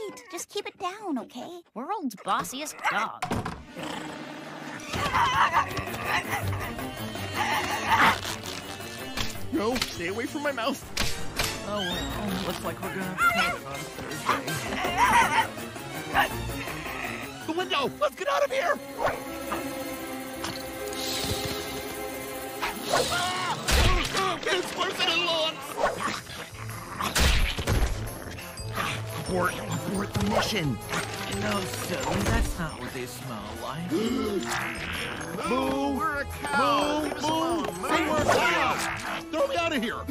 right. Just keep it down, okay? World's bossiest dog. No, stay away from my mouth. Oh, well, looks like we're gonna have to paint it on Thursday. The window! Let's get out of here! It's worse than it looks! Abort the mission! No, silly, that's not what they smell like. Moo! We're a cow! Moo! Moo! Say we're a cow! Throw me out of here!